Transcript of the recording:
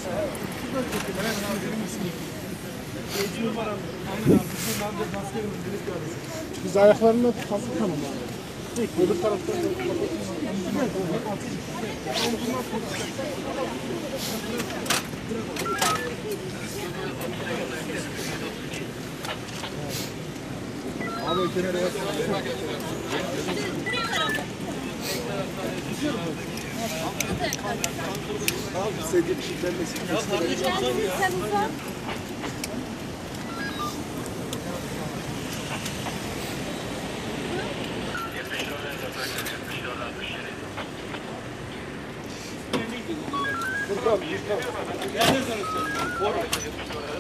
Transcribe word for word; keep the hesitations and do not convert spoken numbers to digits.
Biz ayaklarını tutalım tamam abi. Öbür tarafta abi kenara yapsana. Abi sevdiğim şey vermesin. Sen uzak. Furkan, Furkan.